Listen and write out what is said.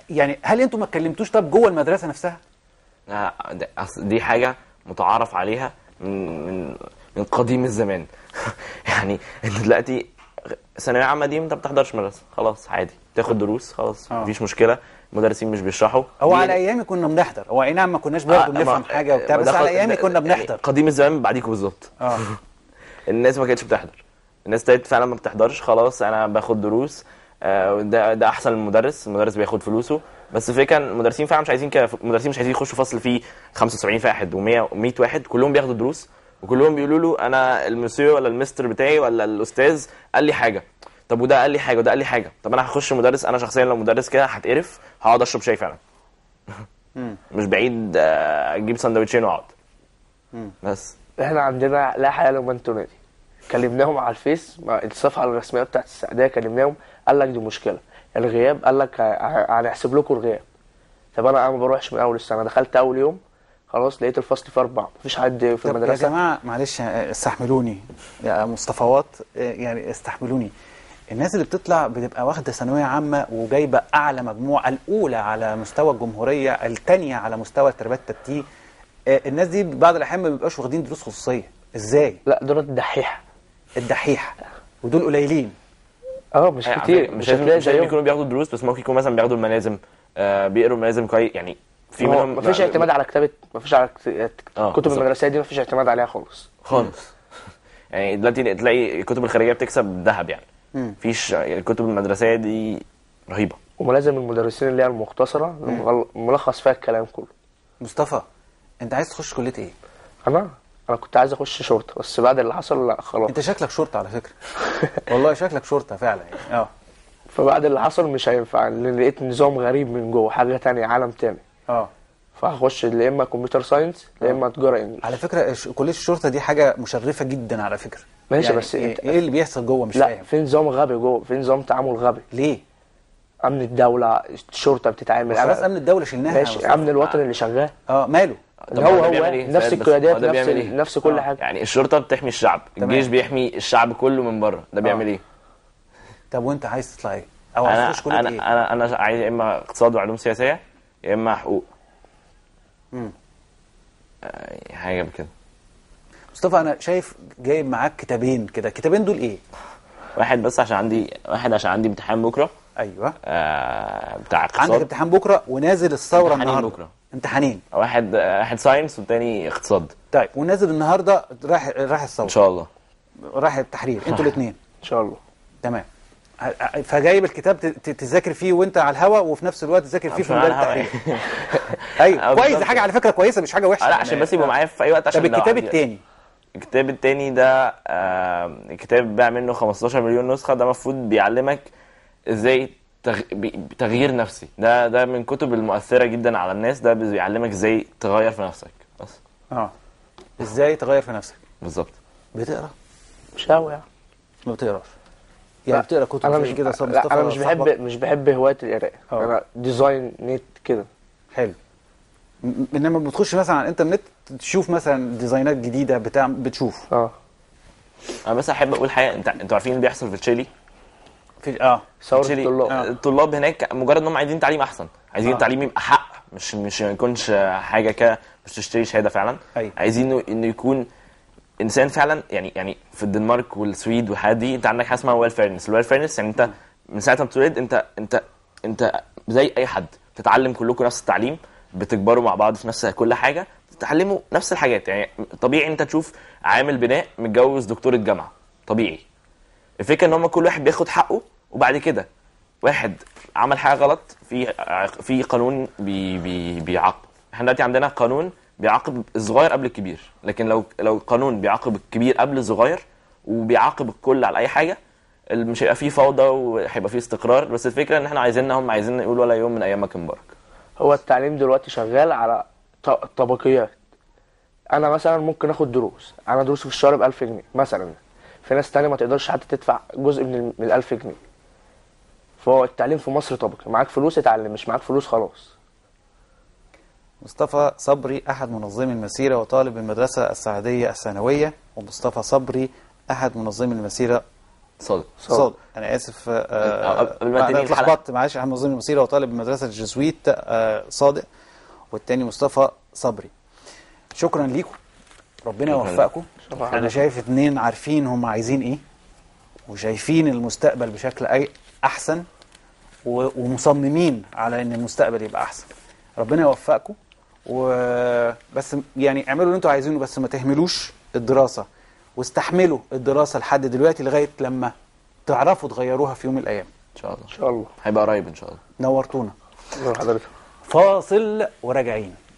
يعني هل انتوا ما اتكلمتوش طب جوه المدرسه نفسها؟ دي حاجه متعارف عليها من قديم الزمان. يعني انت دلوقتي ثانويه عامه دي انت ما بتحضرش مدرسه، خلاص عادي تاخد دروس، خلاص مفيش مشكله، المدرسين مش بيشرحوا. هو على ايامي كنا بنحضر، هو اي نعم ما كناش برضه بنفهم حاجه وبتاع، بس على ايامي كنا بنحضر. يعني قديم الزمان بعديكوا بالظبط. الناس ما كانتش بتحضر، الناس ابتدت فعلا ما بتحضرش، خلاص انا باخد دروس، ده احسن المدرس بياخد فلوسه. بس الفكره المدرسين فعلا مش عايزين كده، المدرسين مش عايزين يخشوا فصل فيه 75 واحد و100 واحد كلهم بياخدوا دروس وكلهم بيقولوا له انا المسيو ولا المستر بتاعي ولا الاستاذ قال لي حاجه، طب وده قال لي حاجه وده قال لي حاجه، طب انا هخش مدرس، انا شخصيا لو مدرس كده هتقرف، هقعد اشرب شاي فعلا. مش بعيد اجيب سندوتشين واقعد. بس احنا عندنا لا حياه لمن تنادي، كلمناهم على الفيس الصفحه الرسميه بتاعت السعوديه، كلمناهم قال لك دي مشكله الغياب، قال لك هنحسب لكم الغياب. طب انا ما بروحش من اول السنه، دخلت اول يوم خلاص لقيت الفصل فيه 4، مفيش حد في المدرسه. يا جماعه معلش استحملوني يا مصطفوات، يعني استحملوني، الناس اللي بتطلع بتبقى واخده ثانويه عامه وجايبه اعلى مجموع، الاولى على مستوى الجمهوريه، الثانيه على مستوى التربيه التبتيه، الناس دي بعض الاحيان ما بيبقاش واخدين دروس خصوصيه. ازاي؟ لا دول الدحيحه ودول قليلين. مش كتير، مش لازم يكونوا بياخدوا دروس، بس ممكن يكونوا مثلا بياخدوا الملازم، بيقروا الملازم كويس، يعني في منهم مفيش اعتماد على كتابه، مفيش على كتب المدرسيه دي، مفيش اعتماد عليها خالص. يعني دلوقتي تلاقي الكتب الخارجيه بتكسب ذهب، يعني مفيش الكتب المدرسيه دي رهيبه. وملازم المدرسين اللي هي المختصره ملخص فيها الكلام كله. مصطفى انت عايز تخش كليه ايه؟ انا كنت عايز اخش شرطه، بس بعد اللي حصل لا خلاص. انت شكلك شرطه على فكره. والله شكلك شرطه فعلا يعني. فبعد اللي حصل مش هينفع، لان لقيت نظام غريب من جوه، حاجه تانية، عالم تاني. فهخش يا اما كمبيوتر ساينس يا اما تجاره انجلش. على فكره كليه الشرطه دي حاجه مشرفه جدا على فكره. ماشي يعني بس ايه اللي بيحصل جوه مش فاهم. لا في نظام غبي جوه، في نظام تعامل غبي. ليه؟ امن الدوله، الشرطه بتتعامل. خلاص امن الدوله شلناها. ماشي، امن الوطن اللي شغال. ماله؟ هو نفس القيادات، نفس كل حاجه. يعني الشرطه بتحمي الشعب، الجيش بيحمي الشعب كله من بره، ده بيعمل ايه؟ طب وانت عايز تطلع ايه؟ او عايز تخش كليه ايه؟ انا عايز يا اما اقتصاد وعلوم سياسيه يا اما حقوق. حاجه بكده. مصطفى انا شايف جايب معاك كتابين كده، الكتابين دول ايه؟ واحد عشان عندي امتحان بكره. ايوه. بتاع اقتصاد. عندك امتحان بكره ونازل الثوره النهارده. بكره امتحانين. واحد ساينس والتاني اقتصاد. طيب ونازل النهارده رايح الثوره. ان شاء الله. رايح التحرير انتوا الاثنين. ان شاء الله. تمام. فجايب الكتاب تذاكر فيه وانت على الهوا، وفي نفس الوقت تذاكر فيه في مجال التحرير. ايوه كويس، دي حاجه على فكره كويسه، مش حاجه وحشه. لا عشان بس يبقى معايا في اي وقت. عشان طب الكتاب الثاني؟ الكتاب الثاني ده كتاب باع منه 15 مليون نسخه، ده المفروض بيعلمك ازاي تغيير نفسي. ده من كتب المؤثره جدا على الناس، ده بيعلمك ازاي تغير في نفسك بس. ازاي تغير في نفسك بالظبط. بتقرا؟ مش قوي يعني. ما بتقراش يعني؟ بتقرا كتب انا مش كده؟ انا مش بحب هوايه القراءه. انا ديزاين نت كده. حلو. انما بتخش مثلا على الانترنت تشوف مثلا ديزاينات جديده بتشوف. انا بس احب اقول حاجه، انتوا عارفين اللي بيحصل في تشيلي؟ في ثوره الطلاب. الطلاب هناك مجرد انهم عايزين تعليم احسن، عايزين التعليم يبقى حق، مش ما يكونش حاجه كده مش تشتري شهاده فعلا. عايزين انه يكون انسان فعلا. يعني في الدنمارك والسويد والحاجات دي انت عندك حاجه اسمها ويل فيرنس. الويل فيرنس يعني انت من ساعه ما بتولد انت زي اي حد، بتتعلم كلكم نفس التعليم، بتكبروا مع بعض في نفس كل حاجه، تتعلموا نفس الحاجات. يعني طبيعي انت تشوف عامل بناء متجوز دكتور الجامعه، طبيعي. الفكره ان هم كل واحد بياخد حقه، وبعد كده واحد عمل حاجه غلط في قانون بيعاقب. احنا دلوقتي عندنا قانون بيعاقب الصغير قبل الكبير، لكن لو القانون بيعاقب الكبير قبل الصغير وبيعاقب الكل على اي حاجه، مش هيبقى فيه فوضى وهيبقى فيه استقرار. بس الفكره ان احنا هم عايزين يقولوا ولا يوم من ايامك مبارك. هو التعليم دلوقتي شغال على طبقيات. انا مثلا ممكن اخد دروس، انا دروسي في الشهر ب1000 جنيه مثلا، في ناس تانية ما تقدرش حتى تدفع جزء من ال1000 جنيه. فهو التعليم في مصر طبقي، معاك فلوس اتعلم، مش معاك فلوس خلاص. مصطفى صبري أحد منظمي المسيرة وطالب المدرسة السعدية الثانوية، ومصطفى صبري أحد منظمي المسيرة صادق. انا اسف قبل ما تنهي الحلقه اتلخبطت، معلش. احمد ظن المصيري هو طالب مدرسه الجزويت صادق، والتاني مصطفى صبري. شكرا ليكم، ربنا يوفقكم. انا شايف 2 عارفين هم عايزين ايه، وشايفين المستقبل بشكل احسن، ومصممين على ان المستقبل يبقى احسن. ربنا يوفقكم، وبس يعني اعملوا اللي انتوا عايزينه، بس ما تهملوش الدراسه، واستحملوا الدراسه لحد دلوقتي لغايه لما تعرفوا تغيروها في يوم من الايام. ان شاء الله. ان شاء الله هيبقى قريب ان شاء الله. نورتونا. نور حضرتك. فاصل وراجعين.